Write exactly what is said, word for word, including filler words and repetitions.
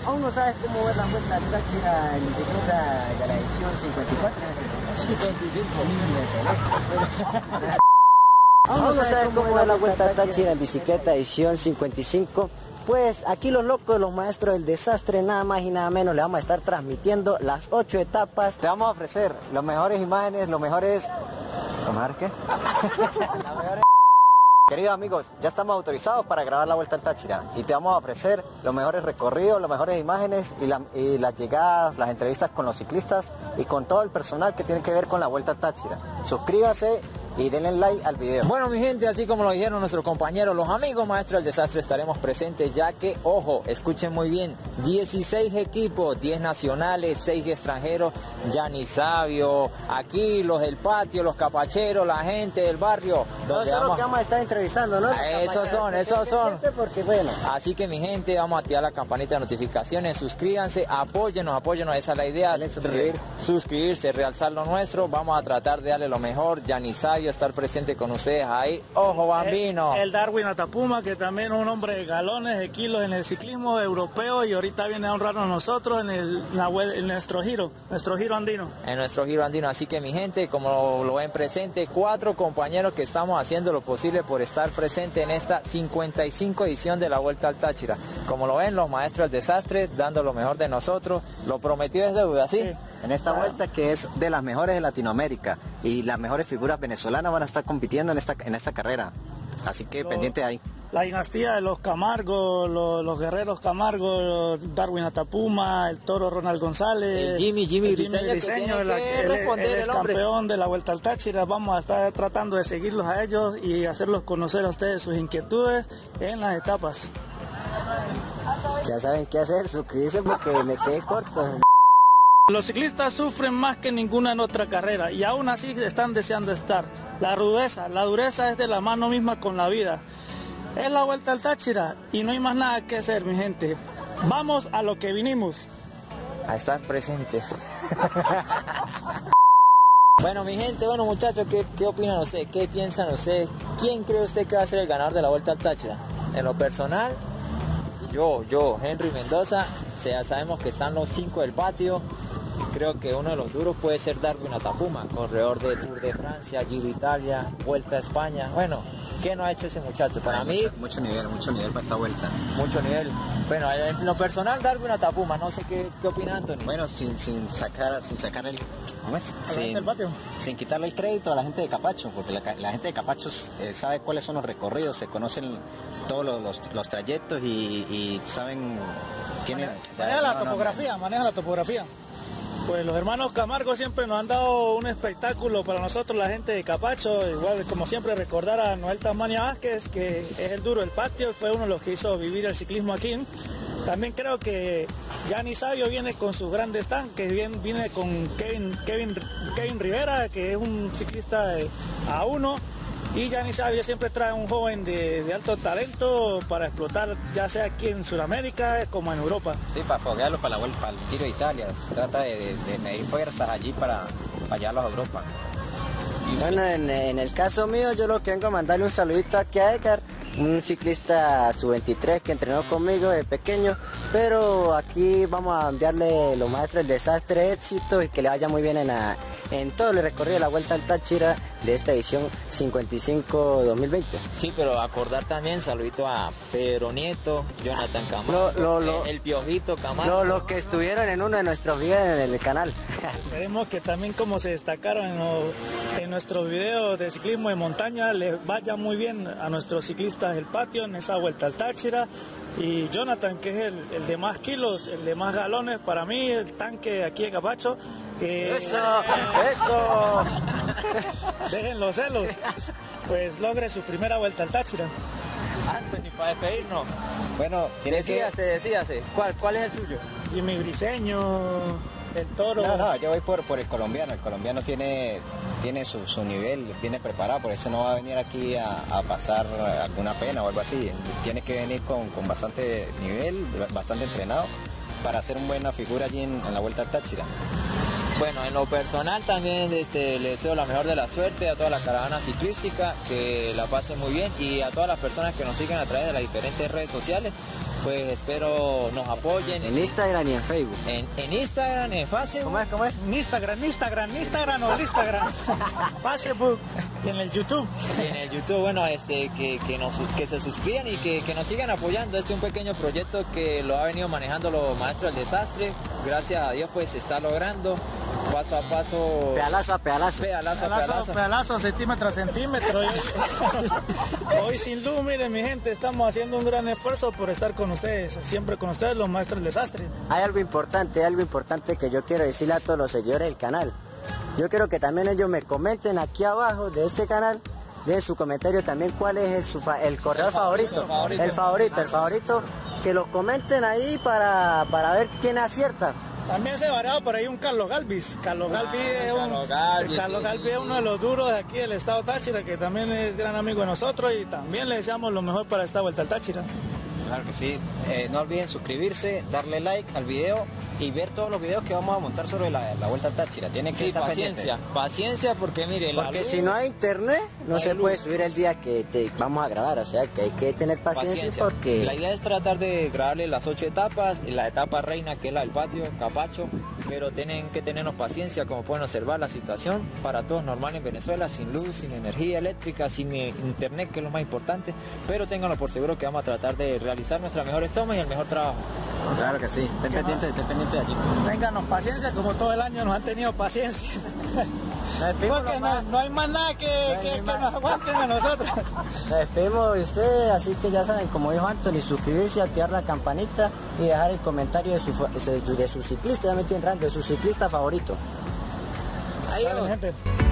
¿Aún no sabes cómo ver la Vuelta al Táchira en bicicleta de la edición cincuenta y cuatro? cincuenta y cinco. ¿Aún no sabes cómo ver la Vuelta al Táchira en bicicleta edición cincuenta y cinco? Pues aquí los locos, los maestros del desastre, nada más y nada menos, le vamos a estar transmitiendo las ocho etapas. Te vamos a ofrecer las mejores imágenes, los mejores... ¿Los mejores qué? Las mejores... Queridos amigos, ya estamos autorizados para grabar la Vuelta al Táchira y te vamos a ofrecer los mejores recorridos, las mejores imágenes y, la, y las llegadas, las entrevistas con los ciclistas y con todo el personal que tiene que ver con la Vuelta al Táchira. Suscríbase y denle like al video. Bueno, mi gente, así como lo dijeron nuestros compañeros, los amigos maestros del desastre, estaremos presentes, ya que, ojo, escuchen muy bien, dieciséis equipos, diez nacionales, seis extranjeros, Gianni Savio, aquí los del patio, los capacheros, la gente del barrio. Donde no, vamos... Son que vamos a estar entrevistando, ¿no? Esos son, esos son. Porque, bueno. Así que, mi gente, vamos a activar la campanita de notificaciones, suscríbanse, apóyennos, apóyennos, esa es la idea. Suscribir. Suscribirse, realzar lo nuestro, vamos a tratar de darle lo mejor. Gianni Savio, estar presente con ustedes ahí. Ojo, bambino. El, el Darwin Atapuma, que también es un hombre de galones, de kilos en el ciclismo europeo, y ahorita viene a honrarnos nosotros en, el, en nuestro giro, nuestro giro andino. En nuestro giro andino. Así que, mi gente, como lo ven presente, cuatro compañeros que estamos haciendo lo posible por estar presente en esta cincuenta y cinco edición de la Vuelta al Táchira. Como lo ven, los maestros del desastre, dando lo mejor de nosotros. Lo prometido es deuda, ¿sí? Sí. En esta vuelta que es de las mejores de Latinoamérica y las mejores figuras venezolanas van a estar compitiendo en esta, en esta carrera. Así que lo, pendiente ahí. La dinastía de los Camargo, los, los guerreros Camargo, los Darwin Atapuma, el toro Ronald González, el Jimmy, Jimmy, el Jimmy Briseño, el, el, el, el ex campeón de la Vuelta al Táchira. Vamos a estar tratando de seguirlos a ellos y hacerlos conocer a ustedes sus inquietudes en las etapas. Ya saben qué hacer, suscribirse porque me quedé corto. Los ciclistas sufren más que ninguna en otra carrera y aún así están deseando estar. La rudeza, la dureza es de la mano misma con la vida. Es la Vuelta al Táchira y no hay más nada que hacer, mi gente. Vamos a lo que vinimos. A estar presentes. Bueno, mi gente, bueno muchachos, ¿qué, qué opinan ustedes? ¿Qué piensan ustedes? ¿Quién cree usted que va a ser el ganador de la Vuelta al Táchira? En lo personal, yo, yo, Henry Mendoza, o sea, sabemos que están los cinco del patio. Creo que uno de los duros puede ser Darwin Atapuma, corredor de Tour de Francia, Giro Italia, Vuelta a España. Bueno, ¿qué no ha hecho ese muchacho? Para Hay mí... Mucho, mucho nivel, mucho nivel para esta vuelta. Mucho nivel. Bueno, en lo personal, Darwin Atapuma, no sé qué, qué opina Anthony. Bueno, sin, sin sacar sin sacar el... ¿Cómo es? Sin, el patio. sin quitarle el crédito a la gente de Capacho, porque la, la gente de Capacho eh, sabe cuáles son los recorridos, se conocen todos los, los, los trayectos y, y saben... Tienen, maneja la no, topografía, no, maneja la topografía. Pues los hermanos Camargo siempre nos han dado un espectáculo para nosotros, la gente de Capacho. Igual, como siempre, recordar a Noel Tasmania Vázquez, que es el duro del patio, fue uno de los que hizo vivir el ciclismo aquí. También creo que Gianni Savio viene con sus grandes tanques, viene, viene con Kevin, Kevin, Kevin Rivera, que es un ciclista de A uno. Y Gianni Savio siempre trae un joven de, de alto talento para explotar, ya sea aquí en Sudamérica como en Europa. Sí, para foguearlo para la vuelta, para el Giro de Italia. Se trata de, de, de medir fuerzas allí para, para llevarlos a Europa. Y bueno, en, en el caso mío, yo lo que vengo a mandarle un saludito aquí a Edgar, un ciclista sub veintitrés que entrenó conmigo de pequeño, pero aquí vamos a enviarle los maestros del desastre éxito y que le vaya muy bien en, la, en todo el recorrido de la Vuelta al Táchira de esta edición cincuenta y cinco dos mil veinte. Sí, pero acordar también, saludito a Pedro Nieto, Jonathan Camargo, lo, lo, lo, el, el Piojito Camargo. Los lo que estuvieron en uno de nuestros videos en el canal. Esperemos que también, como se destacaron en, lo, en nuestros videos de ciclismo de montaña, les vaya muy bien a nuestros ciclistas del patio en esa Vuelta al Táchira. Y Jonathan, que es el, el de más kilos, el de más galones, para mí el tanque aquí de Capacho, que... ¡Eso! ¡Eso! Dejen los celos, pues logre su primera Vuelta al Táchira. Anthony, para despedirnos. Bueno, tiene decíase, que... decíase. ¿Cuál, ¿Cuál es el suyo? Jimmy Briseño, el toro. No, no, yo voy por, por el colombiano. El colombiano tiene, tiene su, su nivel, viene preparado, por eso no va a venir aquí a, a pasar alguna pena o algo así. Tiene que venir con, con bastante nivel, bastante entrenado, para hacer una buena figura allí en, en la Vuelta al Táchira. Bueno, en lo personal también este, le deseo la mejor de la suerte a toda la caravana ciclística, que la pasen muy bien, y a todas las personas que nos siguen a través de las diferentes redes sociales. pues espero nos apoyen. En Instagram y en Facebook. En, en Instagram, en Facebook. ¿Cómo es? ¿Cómo es? En Instagram, Instagram, Instagram o el Instagram. Facebook y en el YouTube. Y en el YouTube, bueno, este, que, que, nos, que se suscriban y que, que nos sigan apoyando. Este es un pequeño proyecto que lo ha venido manejando los maestros del desastre. Gracias a Dios pues se está logrando paso a paso. Pedalazo a pedalazo. Pedalazo a Pedalazo, pedalazo. pedalazo, centímetro a centímetro. Hoy sin luz, miren mi gente, estamos haciendo un gran esfuerzo por estar con ustedes, siempre con ustedes los maestros del desastre. Hay algo importante, hay algo importante que yo quiero decirle a todos los seguidores del canal. Yo quiero que también ellos me comenten aquí abajo de este canal, de su comentario también cuál es el, su fa el corredor el favorito, favorito, favorito. el favorito, el favorito, que lo comenten ahí para, para ver quién acierta. También se variaba por ahí un Carlos Galvis. Carlos Ah, Galvis es, un, Carlos Galvis, Carlos sí, Galvis sí, es uno de los duros de aquí del estado Táchira, que también es gran amigo de nosotros y también le deseamos lo mejor para esta vuelta al Táchira. Claro que sí. Eh, no olviden suscribirse, darle like al video y ver todos los videos que vamos a montar sobre la, la vuelta al Táchira. Tienen que Sí, estar paciencia, pendientes. paciencia porque mire, la Porque luz- si no hay internet, no no se hay puede luz. subir el día que te vamos a grabar, o sea que hay que tener paciencia, paciencia. porque... La idea es tratar de grabarle las ocho etapas, y la etapa reina que es la del patio, Capacho, pero tienen que tenernos paciencia, como pueden observar la situación para todos normal en Venezuela, sin luz, sin energía eléctrica, sin eh, internet, que es lo más importante, pero ténganlo por seguro que vamos a tratar de realizar nuestras mejores tomas y el mejor trabajo. Claro que sí. Estén pendientes, estén pendientes de allí. Ténganos paciencia, como todo el año nos han tenido paciencia. Nos despedimos, Porque no, nomás. no hay más nada que, No hay que, que más. nos aguanten a nosotros. Nos despedimos de ustedes, así que ya saben, como dijo Anthony, suscribirse, activar la campanita y dejar el comentario de su, de su ciclista, ya me estoy entrando, de su ciclista favorito. Dale, gente.